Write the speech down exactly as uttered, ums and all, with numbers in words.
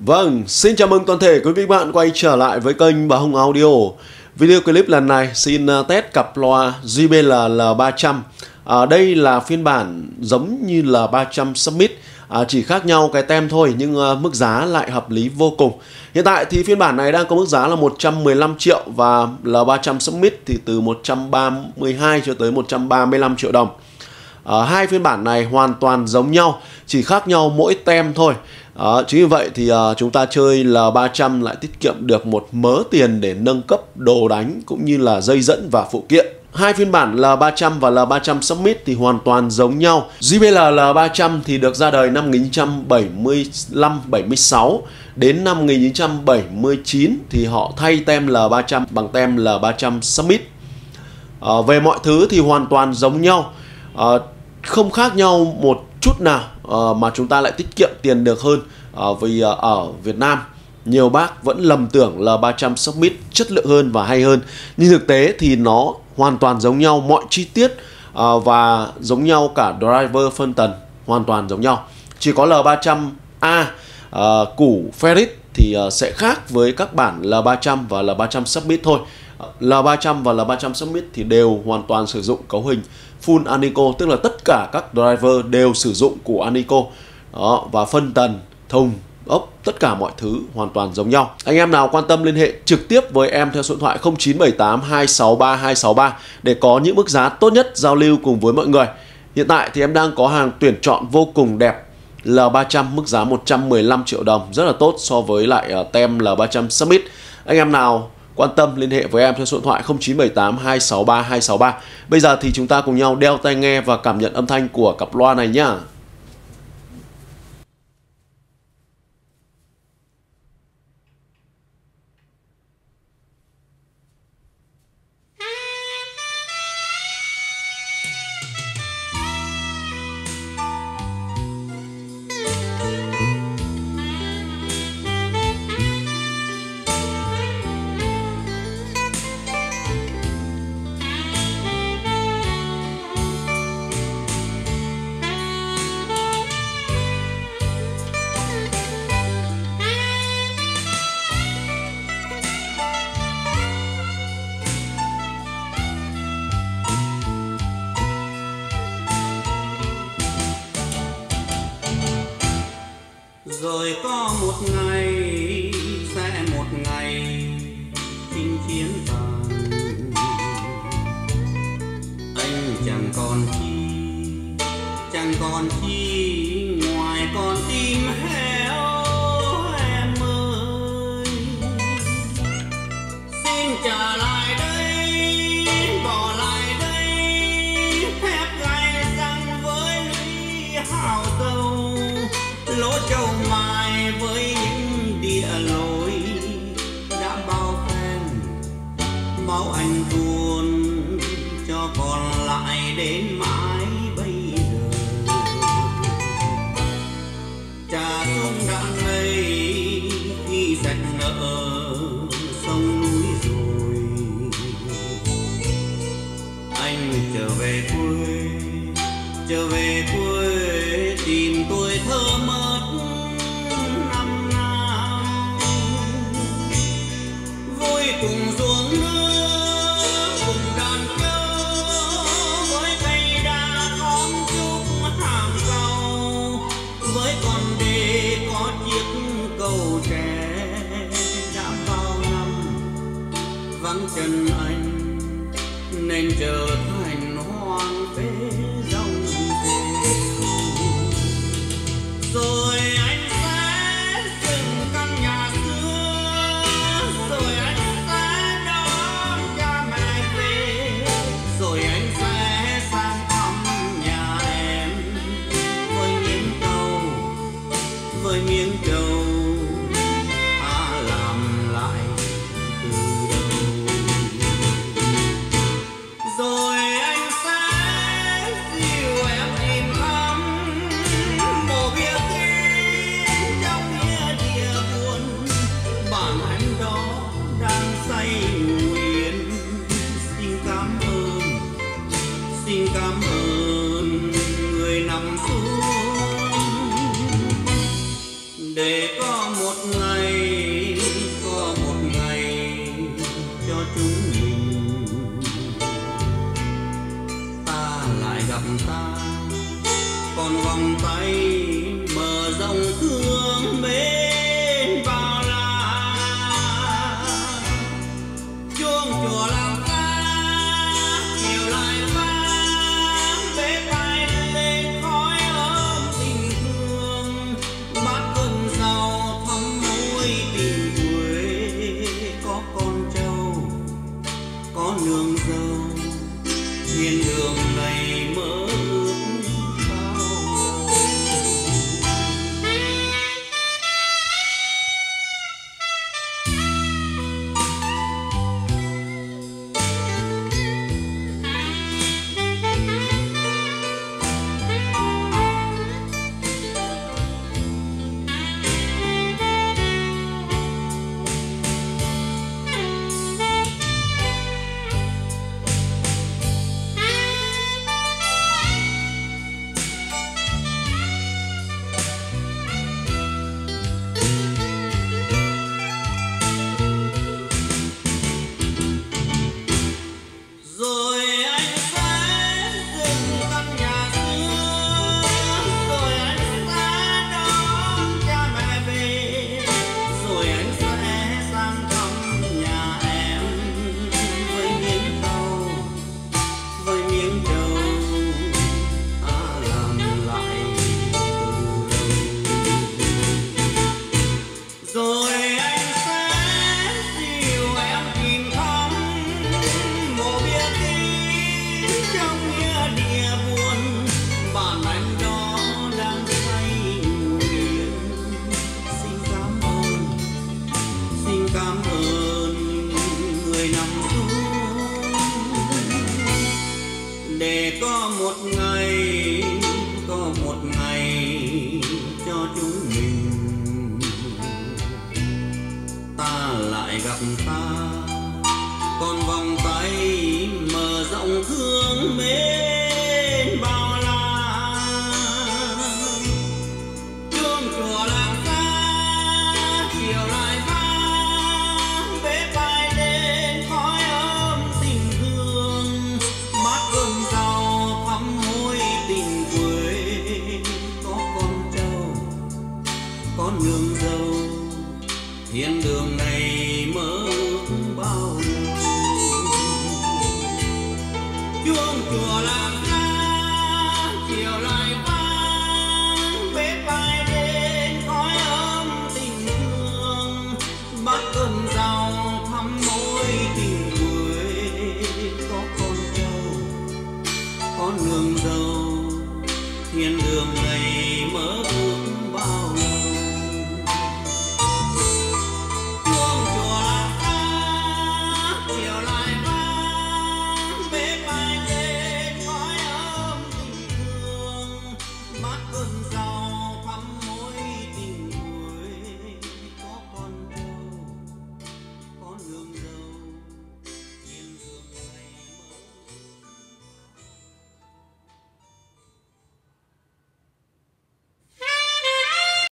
Vâng, xin chào mừng toàn thể quý vị bạn quay trở lại với kênh Bà Hùng Audio. Video clip lần này xin test cặp loa J B L L ba trăm. à, Đây là phiên bản giống như L ba trăm Summit, à, chỉ khác nhau cái tem thôi nhưng uh, mức giá lại hợp lý vô cùng. Hiện tại thì phiên bản này đang có mức giá là một trăm mười lăm triệu và L ba trăm Summit thì từ một trăm ba mươi hai cho tới một trăm ba mươi lăm triệu đồng. À, hai phiên bản này hoàn toàn giống nhau, chỉ khác nhau mỗi tem thôi. À, chính vì vậy thì uh, chúng ta chơi L ba trăm lại tiết kiệm được một mớ tiền để nâng cấp đồ đánh cũng như là dây dẫn và phụ kiện. Hai phiên bản L ba trăm và L ba trăm Summit thì hoàn toàn giống nhau. J B L L ba trăm thì được ra đời năm một nghìn chín trăm bảy mươi lăm bảy mươi sáu, đến năm một nghìn chín trăm bảy mươi chín thì họ thay tem L ba trăm bằng tem L ba trăm Summit. À, về mọi thứ thì hoàn toàn giống nhau, à, không khác nhau một chút nào, uh, mà chúng ta lại tiết kiệm tiền được hơn, uh, vì uh, ở Việt Nam nhiều bác vẫn lầm tưởng L ba trăm Summit chất lượng hơn và hay hơn, nhưng thực tế thì nó hoàn toàn giống nhau, mọi chi tiết uh, và giống nhau cả driver phân tần hoàn toàn giống nhau. Chỉ có L ba trăm A uh, củ ferrit thì uh, sẽ khác với các bản L ba trăm và L ba trăm Summit thôi. L ba trăm và L ba trăm Summit thì đều hoàn toàn sử dụng cấu hình full Anico, tức là tất cả các driver đều sử dụng của Anico. Đó, và phân tần, thùng, ốc, tất cả mọi thứ hoàn toàn giống nhau. Anh em nào quan tâm liên hệ trực tiếp với em theo số điện thoại không chín bảy tám hai sáu ba hai sáu ba để có những mức giá tốt nhất giao lưu cùng với mọi người. Hiện tại thì em đang có hàng tuyển chọn vô cùng đẹp L ba trăm mức giá một trăm mười lăm triệu đồng, rất là tốt so với lại uh, tem L ba trăm Summit. Anh em nào quan tâm liên hệ với em theo số điện thoại không chín bảy tám hai sáu ba hai sáu ba. Bây giờ thì chúng ta cùng nhau đeo tai nghe và cảm nhận âm thanh của cặp loa này nhá. Rồi có một ngày, sẽ một ngày chinh chiến tàn, anh chẳng còn chi, chẳng còn chi ngoài con tim héo em ơi. Xin trả lại đây, bỏ lại đây, thép gai răng với lũy hào dâu, lỗ châu mai với những địa lối đã bao phen, máu anh tuôn cho còn lại đến mãi bây giờ. Trà sung đạn ngây khi sạch nợ sông núi rồi, anh trở về quê, trở về quê tìm tuổi thơ mất năm nào, vui cùng ruộng nước cùng đàn trâu, với cây đa khóm trúc hàng rau, với con đê có chiếc cầu tre. Đã bao năm vắng chân anh nên trở thành hoang phế rong rêu. Rồi anh sẽ dựng căn nhà xưa, rồi anh sẽ đón cha mẹ về, rồi anh sẽ sang thăm nhà em với miếng trầu, với miếng trầu ta làm lại từ đầu. Rồi lại gặp ta, còn vòng tay mở rộng thương mến bao la. Chuông chùa làng xa chiều lại vang, bếp ai lên khói ấm tình thương, bát cơm rau thắm môi tình quê. Có con trâu con nương dâu, thiên đường này mơ ước bao lâu. Chuông chùa làng xa chiều lại vang, bếp ai đến khói ấm tình thương, bát cơm rau thắm môi tình quê. Có con trâu con nương dâu, thiên đường này mơ ước bao lâu. Hương